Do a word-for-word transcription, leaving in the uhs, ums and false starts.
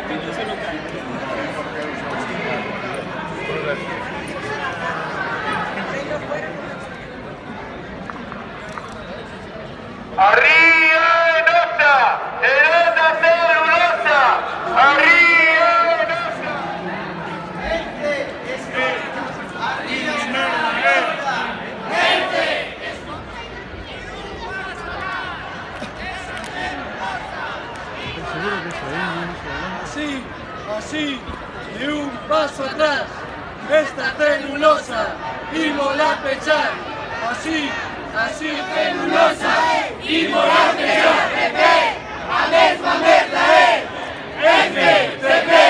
¡Arriba de nota! ¡De nota celulosa! ¡Arriba de nota! ¡Gente! ¡Arriba de nota! ¡Gente! Así, así, de un paso atrás, esta celulosa, y mola pechar, así, así, celulosa, y mola pechar, a mesma merda, eh, F, C P.